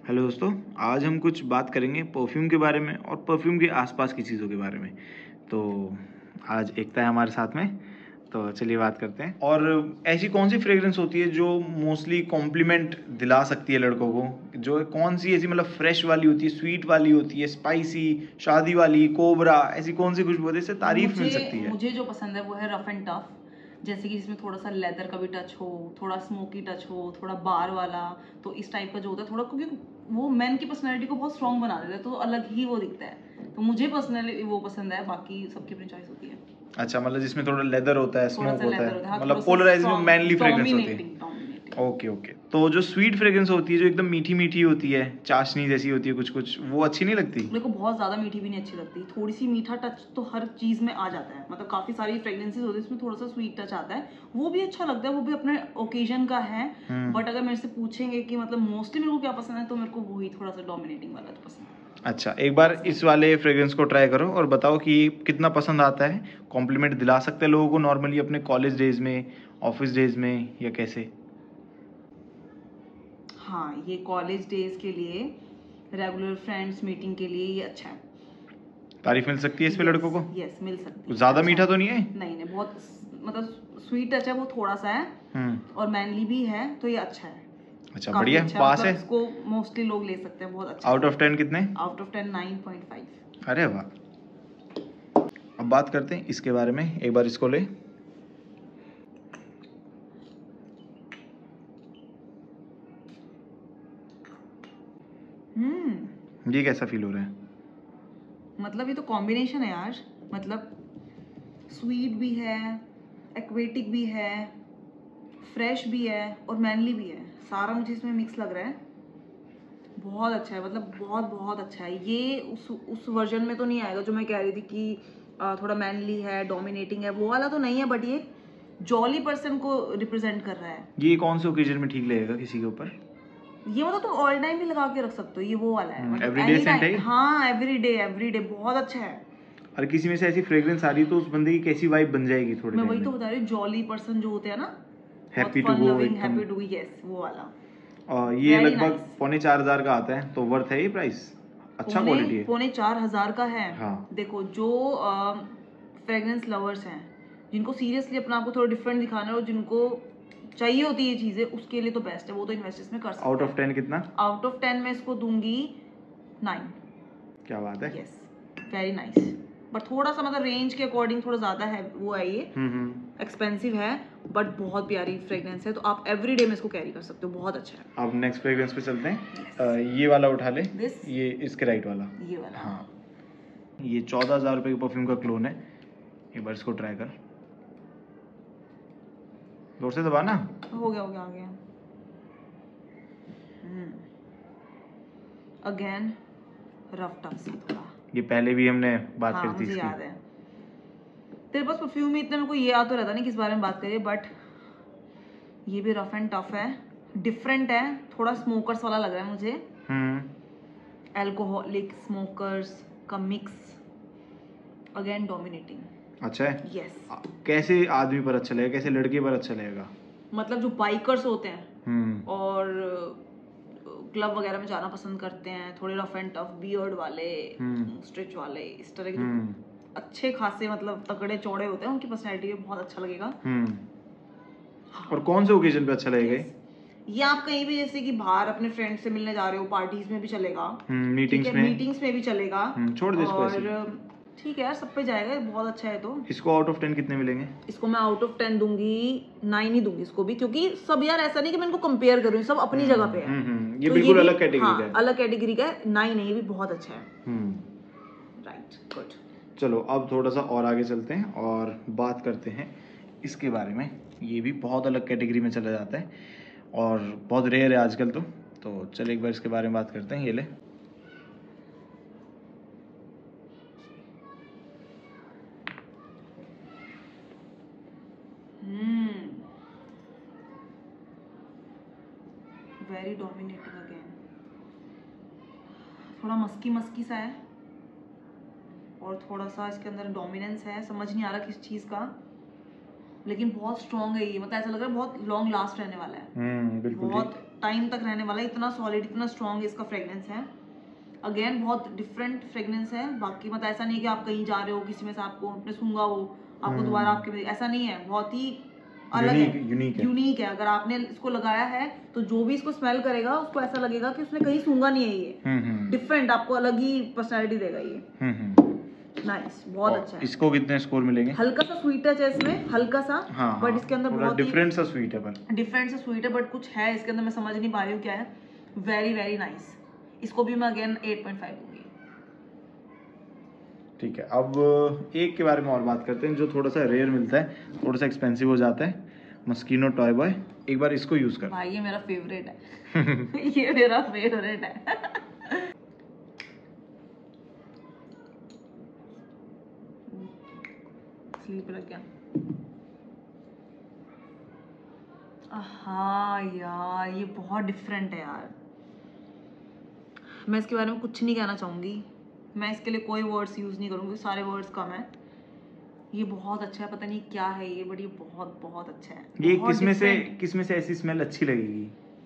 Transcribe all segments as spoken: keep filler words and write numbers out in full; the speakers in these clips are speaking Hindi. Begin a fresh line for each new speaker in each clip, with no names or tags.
हेलो दोस्तों, आज हम कुछ बात करेंगे परफ्यूम के बारे में और परफ्यूम के आसपास की चीज़ों के बारे में। तो आज एकता है हमारे साथ में, तो चलिए बात करते हैं। और ऐसी कौन सी फ्रेग्रेंस होती है जो मोस्टली कॉम्प्लीमेंट दिला सकती है लड़कों को? जो कौन सी ऐसी मतलब फ्रेश वाली होती है, स्वीट वाली होती है, स्पाइसी, शादी वाली, कोबरा, ऐसी कौन सी खुशबू होती है जिससे तारीफ मिल सकती है?
मुझे जो पसंद है वो है रफ एंड टफ, जैसे कि जिसमें थोड़ा सा लेदर का भी टच हो, थोड़ा स्मोकी टच हो, थोड़ा बार वाला। तो इस टाइप का जो होता है थोड़ा, क्योंकि वो मैन की पर्सनैलिटी को बहुत स्ट्रॉन्ग बना देता है, तो अलग ही वो दिखता है। तो मुझे पर्सनली वो पसंद है, बाकी सबकी अपनी चॉइस होती है।
अच्छा, मतलब जिसमें थोड़ा लेदर होता है, स्मोक होता है,
हाँ,
मतलब पोलराइजिंग मैनली फ्रेग्रेंस होती है।
डोमिनेटिंग।
Okay okay. तो जो स्वीट फ्रेग्रेंस होती है, जो एकदम मीठी मीठी होती है, चाशनी जैसी होती है कुछ कुछ, वो अच्छी नहीं लगती?
मेरे को बहुत ज्यादा मीठी भी नहीं अच्छी लगती। थोड़ी सी मीठा टच तो हर चीज में आ जाता है, मतलब काफी सारी फ्रेग्रेंसेस होती है इसमें थोड़ा सा स्वीट टच आता है, वो भी अच्छा लगता है, वो भी अपने ओकेजन का है। बट अगर मेरे से पूछेंगे कि मतलब मोस्टली मेरे को क्या पसंद है, तो मेरे को वही थोड़ा सा डोमिनेटिंग वाला तो पसंद है।
अच्छा, एक बार इस वाले फ्रेग्रेंस को ट्राई करो और बताओ कि कितना पसंद आता है। कॉम्प्लीमेंट दिला सकते हैं लोगों को नॉर्मली अपने कॉलेज डेज में, ऑफिस डेज में, या कैसे?
हाँ, ये कॉलेज डेज के लिए, रेगुलर फ्रेंड्स मीटिंग के लिए ये अच्छा है।
तारीफ मिल सकती है इस पे लड़कों को?
यस, मिल सकती है।
ज्यादा
अच्छा
मीठा तो नहीं है?
नहीं नहीं, बहुत मतलब स्वीट टच है, वो थोड़ा सा है और मैनली भी है, तो ये अच्छा है।
अच्छा, बढ़िया।
अच्छा,
पास
मतलब
है?
इसको मोस्टली लोग ले सकते हैं, बहुत अच्छा।
आउट ऑफ टेन कितने?
Out of ten nine point five.
अरे वाह। अब बात करते हैं इसके बारे में, एक बार इसको ले।
हम्म
ये कैसा फील हो रहा है?
मतलब ये तो कॉम्बिनेशन है यार, मतलब स्वीट भी है, एक्वेटिक भी है, फ्रेश भी है और मैनली भी है, सारा मुझे इसमें मिक्स लग रहा है। बहुत अच्छा है, मतलब बहुत बहुत अच्छा है। ये उस उस वर्जन में तो नहीं आएगा जो मैं कह रही थी कि थोड़ा मैनली है, डोमिनेटिंग है, वो वाला तो नहीं है, बट ये जॉली पर्सन को रिप्रेजेंट कर रहा है।
ये कौन से ओकेजन में ठीक लगेगा किसी के ऊपर?
ये मतलब तुम ऑल टाइम भी लगा के रख सकते हो, ये वो वाला है, मतलब
एवरीडे सेंट है?
हाँ, एवरीडे एवरीडे बहुत अच्छा है।
और किसी में से ऐसी फ्रेग्रेंस आ रही तो उस बंदे की कैसी वाइब बन जाएगी थोड़ी?
मैं वही तो बता रही हूँ, जॉली पर्सन जो होते हैं ना,
happy to go,
happy to go, yes, वो वाला।
और ये लगभग पौने चार हजार का आता है, तो वर्थ है ये प्राइस? अच्छा क्वालिटी है।
पौने चार हजार का है।
हाँ।
देखो, जो फ्रेग्रेंस लवर्स हैं, जिनको सीरियसली अपना आपको थोड़ा डिफरेंट दिखाना है और जिनको चाहिए होती है ये चीजें, उसके लिए तो बेस्ट है, वो तो इन्वेस्ट इसमें कर सकते हैं।
आउट ऑफ टेन कितना?
आउट ऑफ टेन मैं इसको दूंगी नाइन।
क्या बात है।
Yes, very nice. बट थोड़ा सा मतलब रेंज के अकॉर्डिंग थोड़ा ज्यादा है, वो है ये एक्सपेंसिव है, बट बहुत प्यारी फ्रेग्रेंस है, तो आप एवरीडे में इसको कैरी कर सकते हो, बहुत अच्छा है।
अब नेक्स्ट फ्रेग्रेंस पे चलते हैं। yes. ये वाला उठा ले। This? ये इसके राइट वाला,
ये वाला।
हाँ, ये चौदह हजार रुपए के परफ्यूम का क्लोन है। एक बार इसको ट्राई कर, जोर से दबाना।
हो गया हो गया आ गया। अगेन रफ टफ सा थोड़ा।
ये पहले भी हमने बात
हाँ,
करी थी
मुझे
इसकी।
याद है। तेरे पास परफ्यूम में इतना मेरे को ये याद तो रहता नहीं किस बारे में बात करिए, बट ये भी रफ एंड टफ है, डिफरेंट है, थोड़ा स्मोकर्स वाला लग रहा है मुझे। हम्म एल्कोहलिक स्मोकर्स का मिक्स, अगेन डोमिनेटिंग।
अच्छा है।
यस।
कैसे आदमी पर अच्छा लगेगा, कैसे लड़के पर अच्छा लगेगा?
मतलब जो बाइकर्स होते हैं और क्लब वगैरह में जाना पसंद करते हैं, थोड़े रफ एंड टफ, बियर्ड वाले, स्ट्रिच वाले, इस तरह के जो अच्छे खासे मतलब तगड़े चौड़े होते हैं, उनकी पर्सनैलिटी में बहुत अच्छा लगेगा।
हाँ। और कौन से ओकेजन पे अच्छा लगेगा?
ये आप कहीं भी, जैसे कि बाहर अपने फ्रेंड से मिलने जा रहे हो, पार्टीज में भी चलेगा,
मीटिंग्स में
मीटिंग्स में भी चलेगा।
छोड़ दे इसको ऐसे।
और ठीक है यार, सब पे जाएगा, बहुत अच्छा है। तो इसको
आउट ऑफ टेन कितने मिलेंगे?
इसको मैं आउट ऑफ टेन दूंगी नाइन ही दूंगी इसको भी, क्योंकि सब यार ऐसा नहीं कि मैं इनको कंपेयर करूँ, सब अपनी जगह पे है।
ये बिल्कुल अलग कैटेगरी का है।
अलग कैटेगरी का है, नाइन है, ये भी बहुत अच्छा है। Right, good.
चलो अब थोड़ा सा और आगे चलते हैं और बात करते हैं इसके बारे में। ये भी बहुत अलग कैटेगरी में चला जाता है और बहुत रेयर है आजकल तो तो चल एक बार इसके बारे में बात करते हैं। ये ले।
वेरी डोमिनेटिंग अगेन, थोड़ा मस्की मस्की सा है और थोड़ा सा इसके अंदर डोमिनेंस है, समझ नहीं आ रहा किस चीज का, लेकिन बहुत स्ट्रॉन्ग है ये, मतलब ऐसा लग रहा है बहुत लॉन्ग लास्ट रहने वाला है।
हम्म बिल्कुल
बहुत टाइम तक रहने वाला है, इतना सॉलिड, इतना स्ट्रॉन्ग इसका फ्रेग्रेंस है। अगेन बहुत डिफरेंट फ्रेग्रेंस है। बाकी मतलब ऐसा नहीं कि आप कहीं जा रहे हो, किसी में से आपको आपने सूंघा हो, आपको दोबारा आपके, ऐसा नहीं है, बहुत ही अलग है, यूनिक है, यूनिक है। अगर आपने इसको लगाया है तो जो भी इसको स्मेल करेगा उसको ऐसा लगेगा कि उसने कहीं सूंघा नहीं है। ये डिफरेंट, आपको अलग ही पर्सनैलिटी देगा ये। नाइस, बहुत अच्छा है।
इसको कितने स्कोर मिलेंगे?
हल्का सा स्वीट टच है इसमें, हल्का सा,
हाँ,
बट इसके अंदर बहुत
डिफरेंट सा स्वीट है, पर
डिफरेंट सा स्वीट है, बट कुछ है इसके अंदर, मैं समझ नहीं पा रही हूँ क्या है। Very very nice. इसको भी मैं अगेन एट पॉइंट फाइव दूंगी।
ठीक है, अब एक के बारे में और बात करते हैं जो थोड़ा सा रेयर मिलता है, थोड़ा सा एक्सपेंसिव हो जाता है, मस्कीनो टॉय बॉय। एक बार इसको यूज कर।
भाई ये मेरा फेवरेट है ये मेरा फेवरेट है स्लीप लग गया। हाँ यार, ये बहुत डिफरेंट है यार। मैं इसके बारे में कुछ नहीं कहना चाहूंगी, मैं इसके लिए कोई वर्ड्स यूज नहीं करूंगी, सारे वर्ड्स कम है। ये बहुत अच्छा है, पता नहीं क्या है ये, बट ये बहुत बहुत अच्छा है।
ये किस में से किस में से ऐसी स्मेल अच्छी लगेगी?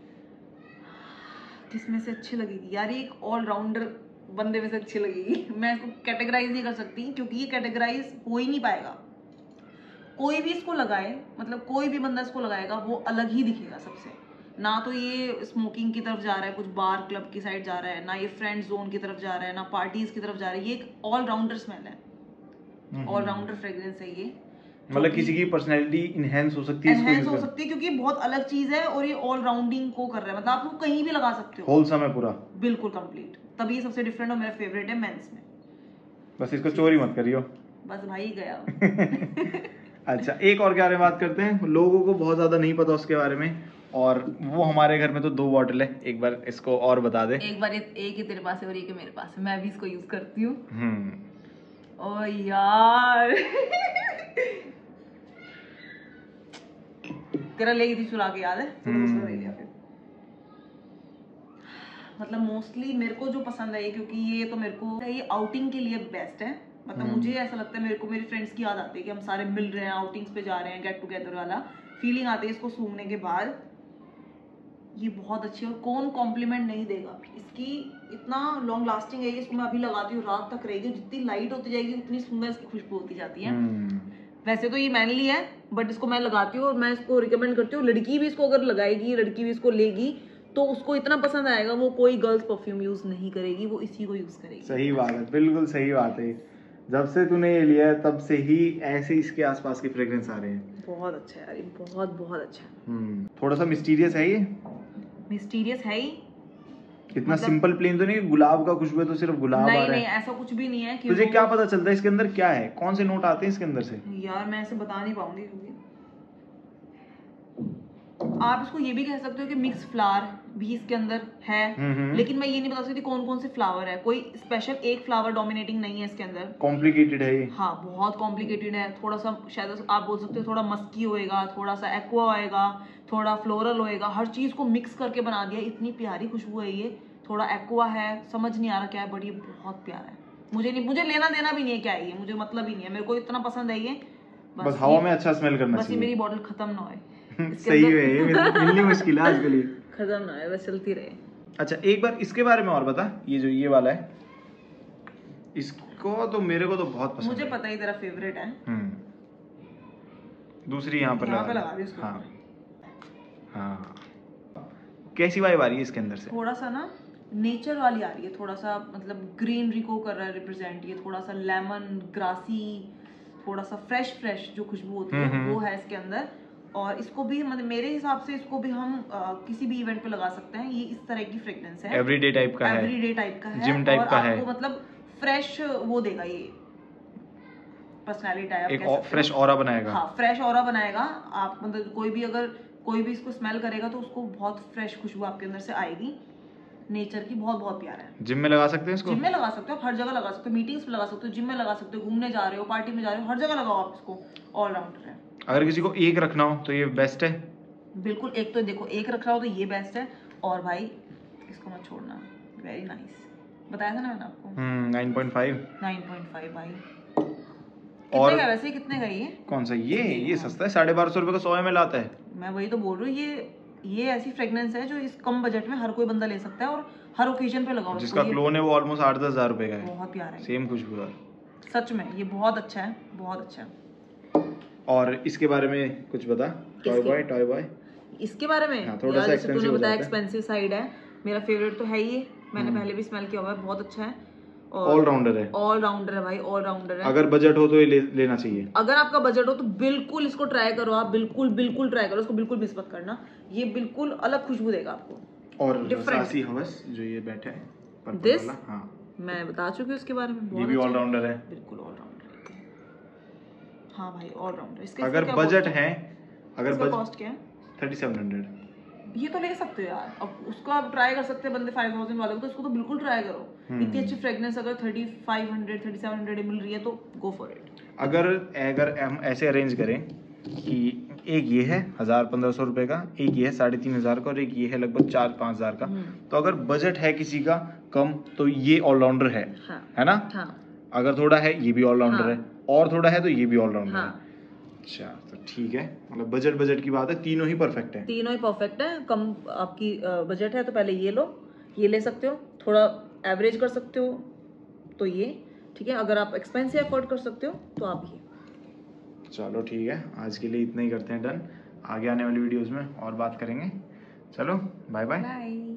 किस में से अच्छी लगेगी यार, ये एक ऑलराउंडर बंदे में से अच्छी लगेगी। मैं इसको कैटेगराइज नहीं कर सकती क्योंकि ये कैटेगराइज हो ही नहीं पाएगा। कोई भी इसको लगाए, मतलब कोई भी बंदा इसको लगाएगा वो अलग ही दिखेगा सबसे। ना तो ये स्मोकिंग की तरफ जा रहा है, कुछ बार क्लब की साइड जा रहा है, ना ये फ्रेंड जोन की तरफ जा रहा है, ना पार्टीज की तरफ जा रहा है। ये एक ऑलराउंडर स्मेल है, ऑलराउंडर फ्रेग्रेंस है ये।
मतलब किसी की पर्सनैलिटी इनहेंस हो सकती है,
इनहेंस हो सकती है क्योंकि बहुत अलग चीज है और ये ऑल राउंडिंग को कर रहा है। मतलब आप इसको कहीं भी लगा सकते हो,
होलसम है पूरा,
बिल्कुल कंप्लीट। तभी ये सबसे डिफरेंट और मेरा फेवरेट है मेंस में।
बस इसको चोरी मत करियो।
बस भाई गया
अच्छा, एक और के बारे में बात करते हैं। लोगों को बहुत ज्यादा नहीं पता उसके बारे में, और वो हमारे घर में तो दो बॉटल है। एक बार इसको और बता दे।
एक बार एक ही तेरे पास है और एक है मेरे पास है, मैं भी इसको यूज करती हूँ।
हम्म
ओ यार तेरा ले गई थी चुरा के, याद है? तो दूसरा ले लिया फिर। मतलब मोस्टली मेरे को जो पसंद है ये, क्योंकि ये तो मेरे को ये आउटिंग के लिए बेस्ट है। मतलब मुझे ऐसा लगता है, मेरे को मेरी फ्रेंड्स की याद आती है कि हम सारे मिल रहे हैं, आउटिंग्स पे जा रहे हैं, गेट टुगेदर वाला फीलिंग आती है इसको सूंघने के बाद। ये बहुत अच्छी है और कौन कॉम्प्लीमेंट नहीं देगा। इसकी इतना लॉन्ग लास्टिंग है, इसको मैं अभी लगाती हूँ, रात तक रहेगी। जितनी लाइट होती जाएगी उतनी सुंदर इसकी खुशबू होती जाती है। वैसे तो ये मैनली है, बट इसको मैं लगाती हूँ और मैं इसको रिकमेंड करती हूँ। लड़की भी इसको अगर लगाएगी, लड़की भी इसको लेगी तो उसको इतना पसंद आएगा, वो कोई गर्ल्स परफ्यूम यूज नहीं करेगी, वो इसी को यूज करेगी।
सही बात है, बिल्कुल सही बात है। जब से तूने ये लिया है तब से ही ऐसे इसके आसपास के फ्रेग्रेंस आ रहे हैं।
बहुत अच्छा है यार, ये बहुत बहुत अच्छा है।
हम्म थोड़ा सा मिस्टीरियस है ये।
मिस्टीरियस है ही,
इतना मतलब, सिंपल प्लेन तो नहीं, गुलाब का खुशबू है तो सिर्फ गुलाब
नहीं,
आ रहा है।
नहीं ऐसा कुछ भी नहीं है।
तुझे क्या पता चलता है इसके अंदर क्या है, कौन से नोट आते हैं इसके अंदर से?
यार मैं ऐसे बता नहीं पाऊंगी, क्योंकि आप इसको ये भी कह सकते हो कि मिक्स फ्लावर भी इसके अंदर है, लेकिन मैं ये नहीं बता सकती कौन कौन से फ्लावर है। कोई स्पेशल एक फ्लावर डोमिनेटिंग नहीं है इसके अंदर।
कॉम्प्लिकेटेड है ये।
हाँ बहुत कॉम्प्लिकेटेड है। थोड़ा सा शायद आप बोल सकते हो थोड़ा मस्की होएगा, थोड़ा सा एक्वा होएगा, थोड़ा फ्लोरल होएगा, हर चीज को मिक्स करके बना दिया। इतनी प्यारी खुशबू है ये। थोड़ा एक्वा है, समझ नहीं आ रहा क्या है, बट ये बहुत प्यारा है। मुझे नहीं, मुझे लेना देना भी नहीं है क्या है ये, मुझे मतलब ही नहीं है। मेरे को इतना पसंद है ये,
बस, बस हवा में अच्छा स्मेल करना चाहिए।
बस ये मेरी बॉटल खत्म ना हो
सही है, ये मिलनी मुश्किल है आज के लिए।
खत्म ना है, बस चलती रहे।
अच्छा, एक बार इसके बारे में और बता। ये जो ये वाला है, इसको तो मेरे को तो बहुत पसंद
मुझे
है।
पता ही तेरा फेवरेट है।
हम्म दूसरी यहाँ पर
यहाँ पे लगा दी उसको।
हाँ हाँ। कैसी वाइब आ रही है इसके अंदर से?
थोड़ा सा ना नेचर वाली आ रही है, थोड़ा सा मतलब ग्रीनरी को कर रहा है रिप्रेजेंट। ये थोड़ा सा लेमन ग्रासी, थोड़ा सा फ्रेश फ्रेश जो खुशबू होती है वो है इसके अंदर। और इसको भी मतलब मेरे हिसाब से इसको भी हम आ, किसी भी इवेंट पे लगा सकते हैं। ये इस तरह की फ्रेग्रेंस है,
एवरीडे टाइप का है,
एवरीडे टाइप का है,
जिम टाइप का है।
आपको मतलब फ्रेश वो देगा, ये पर्सनालिटी टाइप,
एक फ्रेश ऑरा बनाएगा।
हाँ फ्रेश ऑरा बनाएगा। आप मतलब कोई भी अगर कोई भी इसको स्मेल करेगा तो उसको बहुत फ्रेश खुशबू आपके अंदर से आएगी। नेचर की बहुत बहुत प्यारा है।
जिम में लगा सकते हैं इसको?
जिम में लगा सकते हो, हर जगह लगा सकते हो, मीटिंग्स पे लगा सकते हो, जिम में लगा सकते हो, घूमने जा रहे हो, पार्टी में जा रहे हो, हर जगह लगाओ आप इसको। ऑलराउंडर है।
अगर किसी को एक रखना हो तो ये बेस्ट है।
बिल्कुल, एक तो देखो एक रख रहा हो तो ये बेस्ट है। और भाई इसको मत छोड़ना, वेरी नाइस। बताया था ना मैंने आपको।
Hmm nine point five.
Nine point five भाई।
और
कितने का वैसे, कितने का ये?
कौन सा ये? ये सस्ता है, साढ़े बारह सौ रुपए का सौ एम एल आता है।
मैं वही तो बोल रही हूँ, ये ये ऐसी फ्रेग्रेंस है जो इस कम बजट में हर कोई बंदा ले सकता है और हर ओकेजन पे लगाओ।
जिसका क्लोन है वो ऑलमोस्ट आठ दस हजार रुपए का है।
बहुत प्यारा है,
सेम खुशबू है,
सच में ये बहुत अच्छा है, बहुत अच्छा है।
और इसके बारे में कुछ बता। टॉय बॉय, टॉय बॉय
इसके बारे में
हाँ, थोड़ा सा
एक्सपेंसिव तूने बताया एक्सपेंसिव साइड है, मेरा फेवरेट तो है ये, मैंने पहले भी स्मेल किया हुआ है, बहुत अच्छा है।
ऑल राउंडर है,
ऑल राउंडर है भाई, ऑल राउंडर है।
अगर बजट हो तो ये ले, लेना चाहिए।
अगर आपका बजट हो तो बिल्कुल इसको ट्राई करो आप, बिल्कुल बिल्कुल ट्राई करो, इसको बिल्कुल मिस मत करना, ये बिल्कुल अलग खुशबू देगा आपको।
और रसासी हवस जो ये बैठा है पर्पल
दिस
वाला, हाँ
मैं बता चुकी हूँ इसके बारे में,
ये भी ऑल राउंडर है,
बिल्कुल ऑल राउंडर। हाँ भाई ऑल राउंडर। इसका
अगर बजट है, अगर
बजट कॉस्ट क्या है?
Thirty seven hundred.
ये तो ले सकते हो यार, अब उसको आप ट्राई कर सकते हैं बंदे फाइव थाउजेंड वाले को, तो उसको तो बिल्कुल ट्राई करो। इतनी अच्छी फ्रेग्रेंस अगर thirty five hundred thirty seven hundred मिल रही है तो गो फॉर इट।
अगर अगर हम ऐसे अरेंज करें कि एक ये है हजार पंद्रह सौ रुपए का, एक ये है साढ़े तीन हजार का और एक ये है लगभग चार पाँच हजार का, तो अगर बजट है किसी का कम तो ये ऑलराउंडर है,
हाँ,
है ना?
हाँ।
अगर थोड़ा है ये भी ऑलराउंडर
हाँ,
है, और थोड़ा है तो ये भी ऑलराउंडर
हाँ।
है। अच्छा तो ठीक है, मतलब बजट बजट की बात है, तीनों ही परफेक्ट है।
तीनों ही परफेक्ट है। कम आपकी बजट है तो पहले ये लो, ये ले सकते हो, थोड़ा एवरेज कर सकते हो तो ये ठीक है, अगर आप एक्सपेंसिव अफोर्ड कर सकते हो तो आप ये।
चलो ठीक है, आज के लिए इतना ही करते हैं डन, आगे आने वाली वीडियोस में और बात करेंगे। चलो बाय बाय।
बाय।